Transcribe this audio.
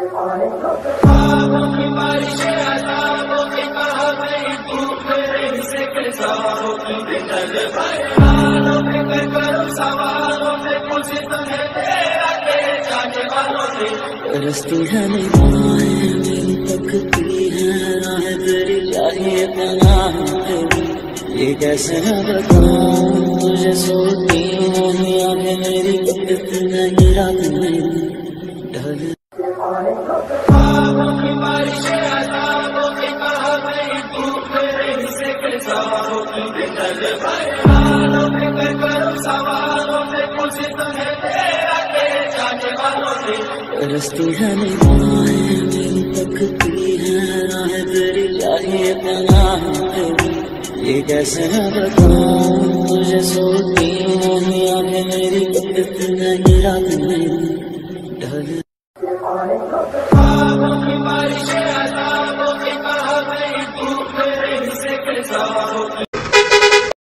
رستی ہے نگاہیں میری تکتی ہے راہ تیری چاہیے پناہ تیری یہ کیسے نہ بتاؤں تجھے سوتی نہیں آنکھیں میری کبھی نہیں رات نہیں ڈھل رستی ہے نگاہیں میری تکتی ہے راہ تیری چاہیے پناہ تیری یہ کیسے نہ بتاؤں تجھے سوتی نہیں آنکھیں میری کبھی نہیں رات نہیں ڈھل